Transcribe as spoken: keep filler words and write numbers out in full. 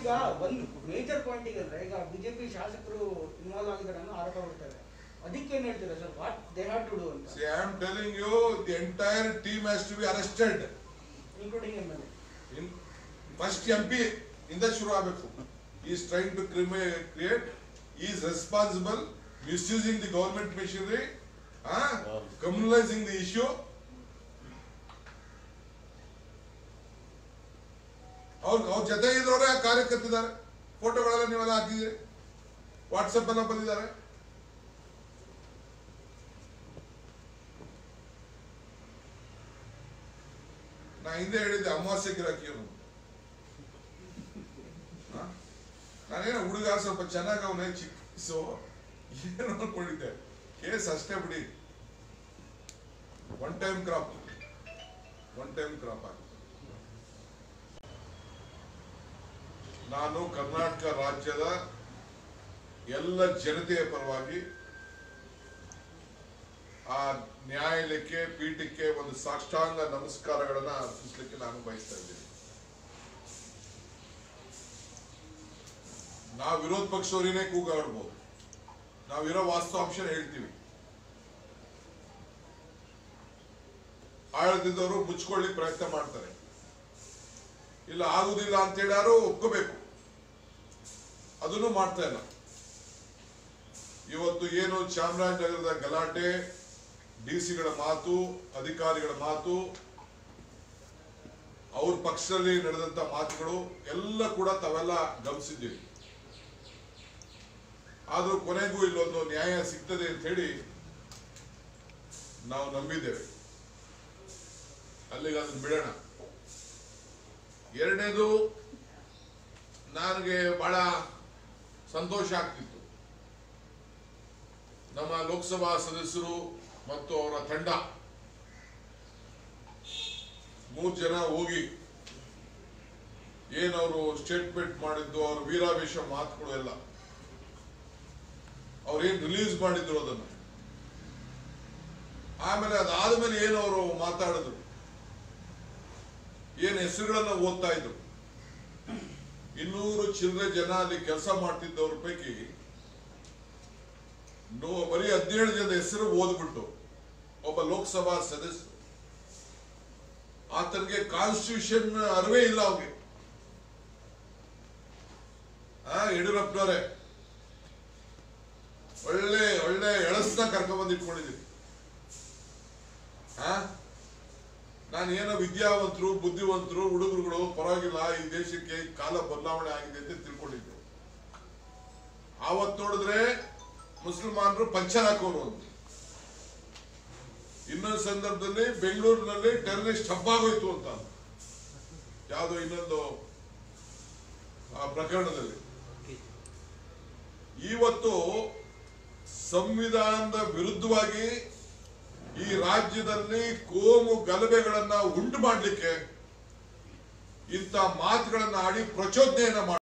ಈಗ ಒಂದು major point ಈಗ ಈಗ ಬಿಜೆಪಿ ಶಾಸಕರು ಇನ್ವಾಲ್ವ್ ಆಗಿದ್ದಾರೆ ಅನ್ನೋ ಆರೋಪ ಮಾಡ್ತಾರೆ. ಅದಕ್ಕೆ ಏನು ಹೇಳ್ತೀರಾ sir? What they have to do ಅಂತ? See, I am telling you, the entire team has to be arrested, including M L A. in first M P ಇಂದ ಶುರು ಆಗಬೇಕು. He is trying to create, he is responsible, misusing the government machinery, uh, communalizing the issue. ಅವ್ರ ಅವ್ರ ಜೊತೆ ಇದ್ದವರೇ ಕಾರ್ಯಕರ್ತಿದ್ದಾರೆ, ಫೋಟೋಗಳೆಲ್ಲ ನೀವೆಲ್ಲ ಹಾಕಿದ್ದೀರಿ, WhatsApp ಎಲ್ಲ ಬಂದಿದ್ದಾರೆ. ನಾ ಹಿಂದೆ ಹೇಳಿದ್ದೆ ಅಮಾವಾಸ್ಯೆ ಗಿರಾಕಿಯನ್ನು. ನಾನೇನೋ ಹುಡುಗ ಸ್ವಲ್ಪ ಚೆನ್ನಾಗಿ ಅವನೇ ಚಿಕ್ಕಿಸೋ ಏನು ಅನ್ಕೊಂಡಿದ್ದೆ. ಕೇಸ್ ಅಷ್ಟೇ ಬಿಡಿ, one time crop one time crop ಆಗಿದೆ. ನಾನು ಕರ್ನಾಟಕ ರಾಜ್ಯದ ಎಲ್ಲ ಜನತೆಯ ಪರವಾಗಿ ಆ ನ್ಯಾಯಾಲಯಕ್ಕೆ, ಪೀಠಕ್ಕೆ ಒಂದು ಸಾಷ್ಟಾಂಗ ನಮಸ್ಕಾರಗಳನ್ನ ಅರ್ಪಿಸಲಿಕ್ಕೆ ನಾನು ಬಯಸ್ತಾ ಇದ್ದೀನಿ. ನಾವು ವಿರೋಧ ಪಕ್ಷವರೇನೇ ಕೂಗಾಡ್ಬೋದು, ನಾವಿರೋ ವಾಸ್ತವಾಂಶ ಹೇಳ್ತೀವಿ. ಆಳದಿದ್ದವರು ಮುಚ್ಕೊಳ್ಳಿ ಪ್ರಯತ್ನ ಮಾಡ್ತಾರೆ, ಇಲ್ಲ ಆಗುದಿಲ್ಲ ಅಂತೇಳಿ ಯಾರು ಒಪ್ಕೋಬೇಕು, ಅದನ್ನು ಮಾಡ್ತಾ ಇಲ್ಲ. ಇವತ್ತು ಏನು ಚಾಮರಾಜನಗರದ ಗಲಾಟೆ, ಡಿ ಸಿಗಳ ಮಾತು, ಅಧಿಕಾರಿಗಳ ಮಾತು, ಅವ್ರ ಪಕ್ಷದಲ್ಲಿ ನಡೆದಂತ ಮಾತುಗಳು ಎಲ್ಲ ಕೂಡ ತಾವೆಲ್ಲ ಗಮನಿಸಿದ್ದೀವಿ. ಆದ್ರೂ ಕೊನೆಗೂ ಇಲ್ಲೊಂದು ನ್ಯಾಯ ಸಿಗ್ತದೆ ಅಂತ ಹೇಳಿ ನಾವು ನಂಬಿದ್ದೇವೆ. ಅಲ್ಲಿಗೆ ಅದನ್ನು ಬಿಡೋಣ. ಎರಡನೇದು, ನನಗೆ ಬಹಳ ಸಂತೋಷ ಆಗ್ತಿತ್ತು, ನಮ್ಮ ಲೋಕಸಭಾ ಸದಸ್ಯರು ಮತ್ತು ಅವರ ತಂಡ ಮೂರು ಜನ ಹೋಗಿ ಏನವರು ಸ್ಟೇಟ್ಮೆಂಟ್ ಮಾಡಿದ್ದು, ಅವ್ರ ವೀರಾವೇಶ ಮಾತುಗಳು ಎಲ್ಲ ಅವ್ರೇನ್ ರಿಲೀಸ್ ಮಾಡಿದ್ರು ಅದನ್ನು, ಆಮೇಲೆ ಅದಾದ್ಮೇಲೆ ಏನು ಅವರು ಮಾತಾಡಿದ್ರು, ಏನ್ ಹೆಸರುಗಳನ್ನ ಓದ್ತಾ ಇದ್ರು. ಇನ್ನೂರು ಚಿಲ್ಲರೆ ಜನ ಅಲ್ಲಿ ಕೆಲಸ ಮಾಡ್ತಿದ್ದವ್ರ ಪೈಕಿ ನೋ ಬರೀ ಹದಿನೇಳು ಜನ ಹೆಸರು ಓದ್ಬಿಟ್ಟು ಒಬ್ಬ ಲೋಕಸಭಾ ಸದಸ್ಯ, ಆತನಿಗೆ ಕಾನ್ಸ್ಟಿಟ್ಯೂಷನ್ ಅರಿವೇ ಇಲ್ಲ ಅವ್ರಿಗೆ. ಆ ಯಡಿಯೂರಪ್ಪನವರೇ ಒಳ್ಳೆ ಒಳ್ಳೆ ಎಳಸ್ನ ಕರ್ಕೊಂಡ್ ಬಂದು ಇಟ್ಕೊಂಡಿದ್ದೀವಿ. ಹಾ ನಾನು ಏನೋ ವಿದ್ಯಾವಂತರು, ಬುದ್ಧಿವಂತರು, ಹುಡುಗರುಗಳು ಪರವಾಗಿಲ್ಲ, ಈ ದೇಶಕ್ಕೆ ಕಾಲ ಬದಲಾವಣೆ ಆಗಿದೆ ಅಂತ ತಿಳ್ಕೊಂಡಿದ್ರು. ಆವತ್ತು ನೋಡಿದ್ರೆ ಮುಸಲ್ಮಾನರು ಪಂಚರ್ ಹಾಕೋರು ಅಂತ. ಇನ್ನೊಂದು ಸಂದರ್ಭದಲ್ಲಿ ಬೆಂಗಳೂರಿನಲ್ಲಿ ಟೆರರಿಸ್ಟ್ ಹಬ್ಬ ಆಗೋಯ್ತು ಅಂತ, ಯಾವುದೋ ಇನ್ನೊಂದು ಪ್ರಕರಣದಲ್ಲಿ. ಇವತ್ತು ಸಂವಿಧಾನದ ವಿರುದ್ಧವಾಗಿ ಈ ರಾಜ್ಯದಲ್ಲಿ ಕೋಮು ಗಲಭೆಗಳನ್ನ ಉಂಟು ಮಾಡಲಿಕ್ಕೆ ಇಂಥ ಮಾತುಗಳನ್ನ ಆಡಿ ಪ್ರಚೋದನೆಯನ್ನ ಮಾಡಿ